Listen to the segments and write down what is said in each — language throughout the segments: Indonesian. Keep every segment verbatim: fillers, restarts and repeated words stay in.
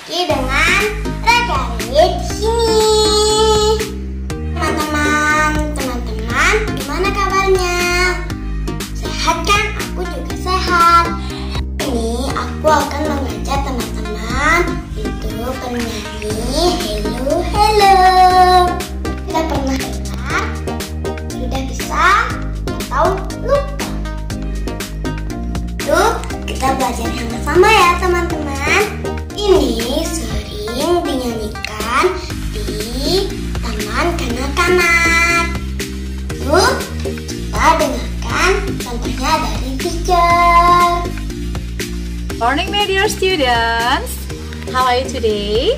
lagi dengan Raga di sini. Teman-teman, teman-teman, gimana kabarnya? Sehat kan? Aku juga sehat. Ini aku akan mengajak teman-teman untuk bernyanyi Hello Hello. Kita pernah dengar? Sudah bisa atau lupa? Yuk, kita belajar sama-sama ya teman-teman. Ini sering dinyanyikan di taman kanak-kanak. Yuk, kita dengarkan contohnya dari teacher. Morning, my dear students. How are you today?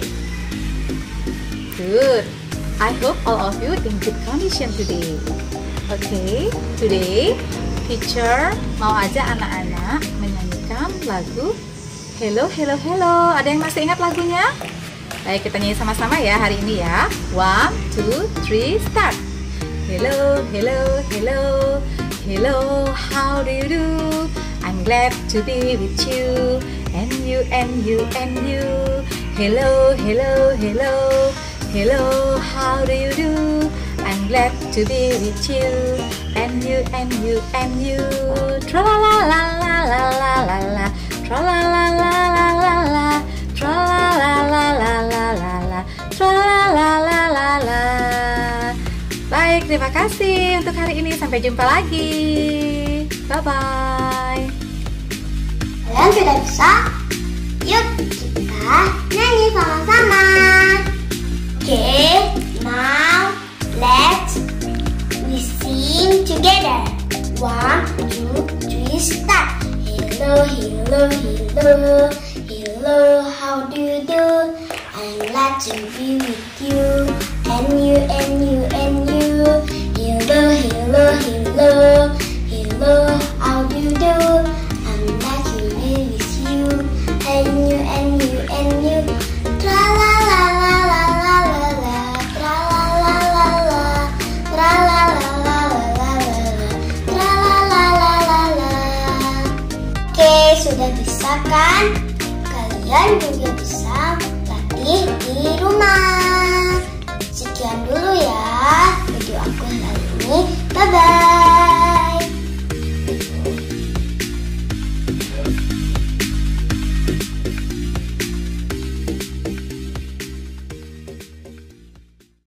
Good. I hope all of you in good condition today. Okay, today teacher mau ajak anak-anak menyanyikan lagu Hello Hello Hello. Ada yang masih ingat lagunya? Baik, kita nyanyi sama-sama ya hari ini ya. One, two, three, start. Hello Hello Hello Hello, how do you do? I'm glad to be with you, and you and you and you. Hello Hello Hello Hello, how do you do? I'm glad to be with you, and you and you and you. Tra la la la la la la la la. Tra la la la la la la. Tra la la la la la la la. Tra la la la la la. Baik, terima kasih untuk hari ini. Sampai jumpa lagi. Bye bye. Kalian sudah bisa? Yuk kita nyanyi sama-sama. Okay, now let's we sing together. One, two, three, start. Hello, hello, hello, hello, how do you do? I'm glad to be with you, and you, and you, and you. Hello, hello, hello, hello, how do you do? I'm glad to be with you, and you, and you, and you. Tra la la la la la la la, tra la la la la, tra la la la la la la, tra la la la la la. Oke, sudah bisa kan? Kalian juga bisa latih di rumah. Sekian dulu ya video aku hari ini. Bye bye.